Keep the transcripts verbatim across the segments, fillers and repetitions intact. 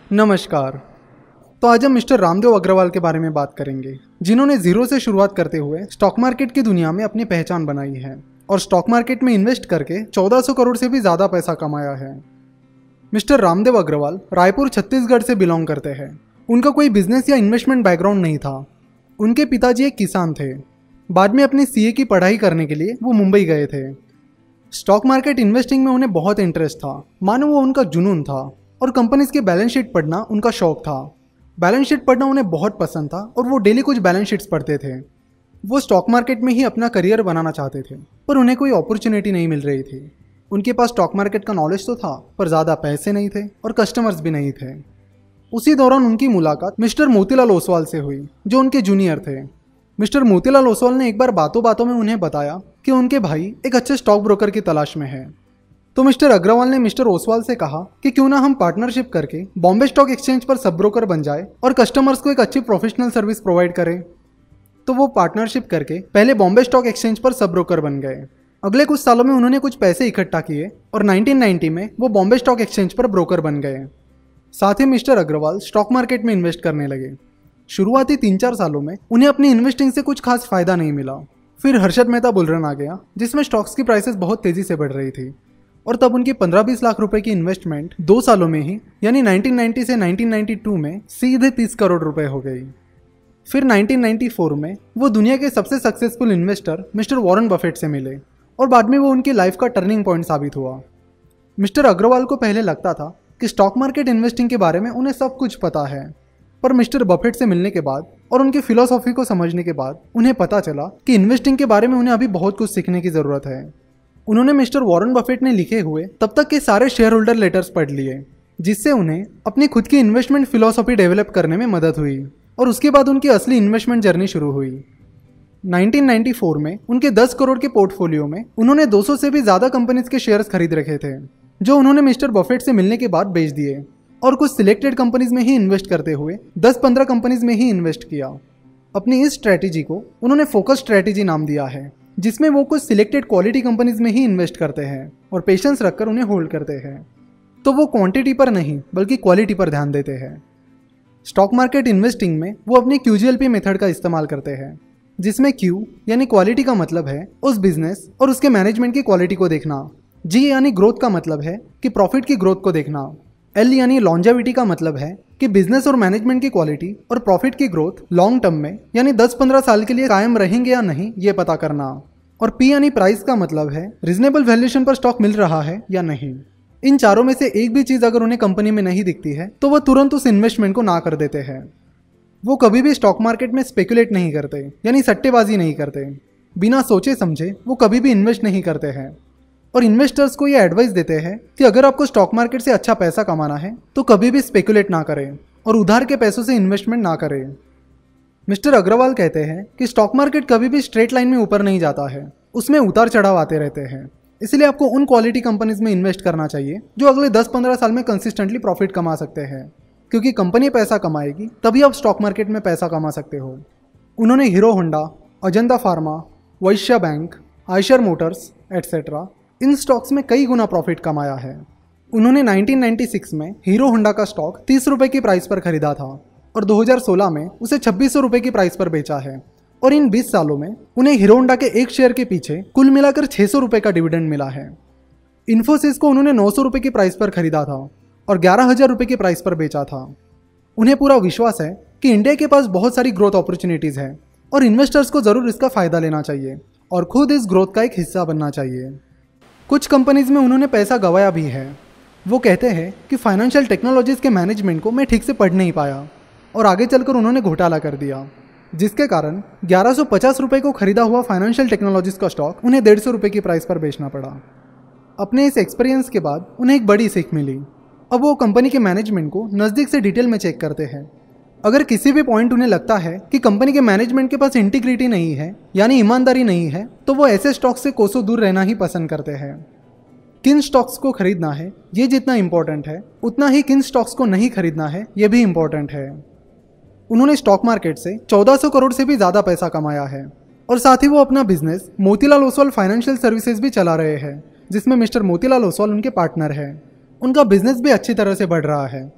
नमस्कार। तो आज हम मिस्टर रामदेव अग्रवाल के बारे में बात करेंगे, जिन्होंने जीरो से शुरुआत करते हुए स्टॉक मार्केट की दुनिया में अपनी पहचान बनाई है और स्टॉक मार्केट में इन्वेस्ट करके चौदह सौ करोड़ से भी ज़्यादा पैसा कमाया है। मिस्टर रामदेव अग्रवाल रायपुर छत्तीसगढ़ से बिलोंग करते हैं। उनका कोई बिजनेस या इन्वेस्टमेंट बैकग्राउंड नहीं था। उनके पिताजी एक किसान थे। बाद में अपनी सीए की पढ़ाई करने के लिए वो मुंबई गए थे। स्टॉक मार्केट इन्वेस्टिंग में उन्हें बहुत इंटरेस्ट था, मानो वो उनका जुनून था, और कंपनीज के बैलेंस शीट पढ़ना उनका शौक था। बैलेंस शीट पढ़ना उन्हें बहुत पसंद था और वो डेली कुछ बैलेंस शीट्स पढ़ते थे। वो स्टॉक मार्केट में ही अपना करियर बनाना चाहते थे, पर उन्हें कोई अपॉर्चुनिटी नहीं मिल रही थी। उनके पास स्टॉक मार्केट का नॉलेज तो था, पर ज़्यादा पैसे नहीं थे और कस्टमर्स भी नहीं थे। उसी दौरान उनकी मुलाकात मिस्टर मोतीलाल ओसवाल से हुई, जो उनके जूनियर थे। मिस्टर मोतीलाल ओसवाल ने एक बार बातों बातों में उन्हें बताया कि उनके भाई एक अच्छे स्टॉक ब्रोकर की तलाश में है। तो मिस्टर अग्रवाल ने मिस्टर ओसवाल से कहा कि क्यों ना हम पार्टनरशिप करके बॉम्बे स्टॉक एक्सचेंज पर सब ब्रोकर बन जाए और कस्टमर्स को एक अच्छी प्रोफेशनल सर्विस प्रोवाइड करें। तो वो पार्टनरशिप करके पहले बॉम्बे स्टॉक एक्सचेंज पर सब ब्रोकर बन गए। अगले कुछ सालों में उन्होंने कुछ पैसे इकट्ठा किए और नाइनटीन नाइंटी में वो बॉम्बे स्टॉक एक्सचेंज पर ब्रोकर बन गए। साथ ही मिस्टर अग्रवाल स्टॉक मार्केट में इन्वेस्ट करने लगे। शुरुआती तीन चार सालों में उन्हें अपनी इन्वेस्टिंग से कुछ खास फायदा नहीं मिला। फिर हर्षद मेहता बुल रन आ गया, जिसमें स्टॉक्स की प्राइसेस बहुत तेजी से बढ़ रही थी, और तब उनकी पंद्रह बीस लाख रुपए की इन्वेस्टमेंट दो सालों में ही यानी नाइनटीन नाइंटी से नाइनटीन नाइंटी टू में सीधे तीस करोड़ रुपए हो गई। फिर नाइनटीन नाइंटी फोर में वो दुनिया के सबसे successful investor mister Warren Buffett से मिले और बाद में वो उनकी लाइफ का टर्निंग पॉइंट साबित हुआ। मिस्टर अग्रवाल को पहले लगता था कि स्टॉक मार्केट इन्वेस्टिंग के बारे में उन्हें सब कुछ पता है, पर मिस्टर बफेट से मिलने के बाद और उनकी फिलॉसफी को समझने के बाद उन्हें पता चला कि इन्वेस्टिंग के बारे में उन्हें अभी बहुत कुछ सीखने की ज़रूरत है। उन्होंने मिस्टर वॉरेन बफेट ने लिखे हुए तब तक के सारे शेयर होल्डर लेटर्स पढ़ लिए, जिससे उन्हें अपनी खुद की इन्वेस्टमेंट फिलॉसफी डेवलप करने में मदद हुई, और उसके बाद उनकी असली इन्वेस्टमेंट जर्नी शुरू हुई। नाइनटीन नाइंटी फोर में उनके दस करोड़ के पोर्टफोलियो में उन्होंने दो सौ से भी ज़्यादा कंपनीज के शेयर्स खरीद रखे थे, जो उन्होंने मिस्टर बफेट से मिलने के बाद बेच दिए और कुछ सिलेक्टेड कंपनीज में ही इन्वेस्ट करते हुए दस पंद्रह कंपनीज में ही इन्वेस्ट किया। अपनी इस स्ट्रैटेजी को उन्होंने फोकस स्ट्रैटेजी नाम दिया है, जिसमें वो कुछ सिलेक्टेड क्वालिटी कंपनीज में ही इन्वेस्ट करते हैं और पेशेंस रखकर उन्हें होल्ड करते हैं। तो वो क्वांटिटी पर नहीं बल्कि क्वालिटी पर ध्यान देते हैं। स्टॉक मार्केट इन्वेस्टिंग में वो अपनी क्यूजीएलपी मेथड का इस्तेमाल करते हैं, जिसमें क्यू यानी क्वालिटी का मतलब है उस बिजनेस और उसके मैनेजमेंट की क्वालिटी को देखना। जी यानी ग्रोथ का मतलब है कि प्रॉफिट की ग्रोथ को देखना। एल यानी लॉन्जेविटी का मतलब है कि बिजनेस और मैनेजमेंट की क्वालिटी और प्रॉफिट की ग्रोथ लॉन्ग टर्म में यानी दस पंद्रह साल के लिए कायम रहेंगे या नहीं, ये पता करना। और पी यानी प्राइस का मतलब है रीजनेबल वैल्यूएशन पर स्टॉक मिल रहा है या नहीं। इन चारों में से एक भी चीज़ अगर उन्हें कंपनी में नहीं दिखती है तो वह तुरंत उस इन्वेस्टमेंट को ना कर देते हैं। वो कभी भी स्टॉक मार्केट में स्पेकुलेट नहीं करते, यानी सट्टेबाजी नहीं करते। बिना सोचे समझे वो कभी भी इन्वेस्ट नहीं करते हैं, और इन्वेस्टर्स को ये एडवाइस देते हैं कि अगर आपको स्टॉक मार्केट से अच्छा पैसा कमाना है तो कभी भी स्पेकुलेट ना करें और उधार के पैसों से इन्वेस्टमेंट ना करें। मिस्टर अग्रवाल कहते हैं कि स्टॉक मार्केट कभी भी स्ट्रेट लाइन में ऊपर नहीं जाता है, उसमें उतार चढ़ाव आते रहते हैं। इसलिए आपको उन क्वालिटी कंपनीज में इन्वेस्ट करना चाहिए जो अगले दस पंद्रह साल में कंसिस्टेंटली प्रॉफिट कमा सकते हैं, क्योंकि कंपनी पैसा कमाएगी तभी आप स्टॉक मार्केट में पैसा कमा सकते हो। उन्होंने Hero Honda, Ajanta pharma, Vysya bank, Eicher motors etcetera इन स्टॉक्स में कई गुना प्रॉफिट कमाया है। उन्होंने नाइनटीन नाइंटी सिक्स में हीरो होंडा का स्टॉक तीस रुपये की प्राइस पर खरीदा था और दो हज़ार सोलह में उसे छब्बीस सौ रुपये की प्राइस पर बेचा है, और इन बीस सालों में उन्हें हीरो होंडा के एक शेयर के पीछे कुल मिलाकर छह सौ रुपये का डिविडेंड मिला है। इन्फोसिस को उन्होंने नौ सौ रुपये की प्राइस पर खरीदा था और ग्यारह हज़ार रुपये की प्राइस पर बेचा था। उन्हें पूरा विश्वास है कि इंडिया के पास बहुत सारी ग्रोथ अपॉर्चुनिटीज़ है और इन्वेस्टर्स को ज़रूर इसका फ़ायदा लेना चाहिए और खुद इस ग्रोथ का एक हिस्सा बनना चाहिए। कुछ कंपनीज में उन्होंने पैसा गंवाया भी है। वो कहते हैं कि फाइनेंशियल टेक्नोलॉजीज़ के मैनेजमेंट को मैं ठीक से पढ़ नहीं पाया और आगे चलकर उन्होंने घोटाला कर दिया, जिसके कारण ग्यारह सौ पचास रुपये को खरीदा हुआ फाइनेंशियल टेक्नोलॉजीज़ का स्टॉक उन्हें डेढ़ सौ रुपये की प्राइस पर बेचना पड़ा। अपने इस एक्सपीरियंस के बाद उन्हें एक बड़ी सीख मिली। अब वो कंपनी के मैनेजमेंट को नज़दीक से डिटेल में चेक करते हैं। अगर किसी भी पॉइंट उन्हें लगता है कि कंपनी के मैनेजमेंट के पास इंटीग्रिटी नहीं है यानी ईमानदारी नहीं है, तो वो ऐसे स्टॉक्स से कोसों दूर रहना ही पसंद करते हैं। किन स्टॉक्स को खरीदना है ये जितना इम्पोर्टेंट है, उतना ही किन स्टॉक्स को नहीं खरीदना है ये भी इम्पोर्टेंट है। उन्होंने स्टॉक मार्केट से चौदह सौ करोड़ से भी ज़्यादा पैसा कमाया है और साथ ही वो अपना business Motilal Oswal financial services भी चला रहे हैं, जिसमें मिस्टर मोतीलाल ओसवाल उनके पार्टनर हैं। उनका बिजनेस भी अच्छी तरह से बढ़ रहा है।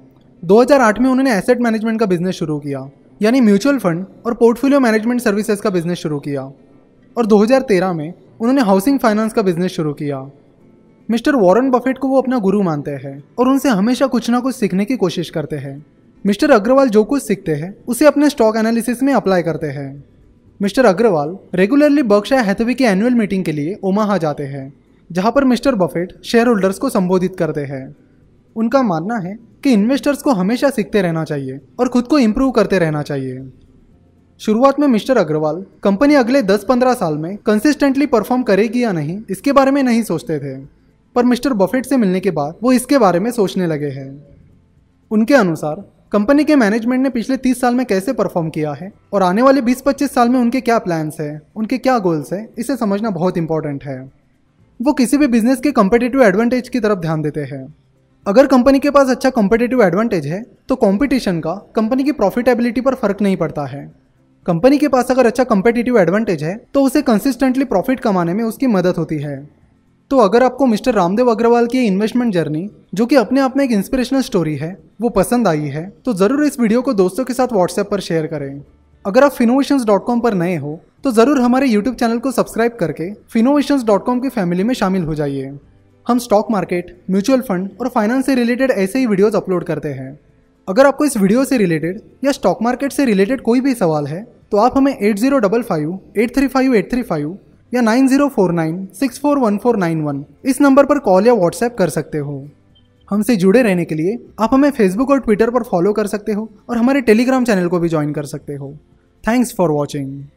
दो हज़ार आठ में उन्होंने एसेट मैनेजमेंट का बिजनेस शुरू किया, यानी म्यूचुअल फंड और पोर्टफोलियो मैनेजमेंट सर्विसेज का बिजनेस शुरू किया। और दो हज़ार तेरह में उन्होंने हाउसिंग फाइनेंस का बिजनेस शुरू किया। मिस्टर वॉरेन बफेट को वो अपना गुरु मानते हैं और उनसे हमेशा कुछ ना कुछ सीखने की कोशिश करते हैं। मिस्टर अग्रवाल जो कुछ सीखते हैं उसे अपने स्टॉक एनालिसिस में अप्लाई करते हैं। Mister Agrawal regularly Berkshire Hathaway की एनुअल मीटिंग के लिए ओमाहा जाते हैं, जहां पर मिस्टर बफेट शेयर होल्डर्स को संबोधित करते हैं। उनका मानना है कि इन्वेस्टर्स को हमेशा सीखते रहना चाहिए और खुद को इम्प्रूव करते रहना चाहिए। शुरुआत में मिस्टर अग्रवाल कंपनी अगले दस पंद्रह साल में कंसिस्टेंटली परफॉर्म करेगी या नहीं इसके बारे में नहीं सोचते थे, पर मिस्टर बफेट से मिलने के बाद वो इसके बारे में सोचने लगे हैं। उनके अनुसार कंपनी के मैनेजमेंट ने पिछले तीस साल में कैसे परफॉर्म किया है और आने वाले बीस पच्चीस साल में उनके क्या प्लान्स हैं, उनके क्या गोल्स हैं, इसे समझना बहुत इंपॉर्टेंट है। वो किसी भी बिजनेस के कॉम्पिटिटिव एडवांटेज की तरफ ध्यान देते हैं। अगर कंपनी के पास अच्छा कॉम्पिटिटिव एडवांटेज है तो कंपटीशन का कंपनी की प्रॉफिटेबिलिटी पर फर्क नहीं पड़ता है। कंपनी के पास अगर अच्छा कॉम्पिटिटिव एडवांटेज है तो उसे कंसिस्टेंटली प्रॉफिट कमाने में उसकी मदद होती है। तो अगर आपको मिस्टर रामदेव अग्रवाल की इन्वेस्टमेंट जर्नी, जो कि अपने आप में एक इंस्पिरेशनल स्टोरी है, वो पसंद आई है तो ज़रूर इस वीडियो को दोस्तों के साथ व्हाट्सएप पर शेयर करें। अगर आप फिनोवेशंस डॉट कॉम पर नए हो तो ज़रूर हमारे यूट्यूब चैनल को सब्सक्राइब करके फिनोवेशंस डॉट कॉम की फैमिली में शामिल हो जाइए। हम स्टॉक मार्केट, म्यूचुअल फंड और फाइनेंस से रिलेटेड ऐसे ही वीडियोज़ अपलोड करते हैं। अगर आपको इस वीडियो से रिलेटेड या स्टॉक मार्केट से रिलेटेड कोई भी सवाल है तो आप हमें eight zero five five eight three five eight three five या nine zero four nine six four one four nine one इस नंबर पर कॉल या व्हाट्सएप कर सकते हो। हमसे जुड़े रहने के लिए आप हमें फेसबुक और ट्विटर पर फॉलो कर सकते हो और हमारे टेलीग्राम चैनल को भी ज्वाइन कर सकते हो। Thanks for watching.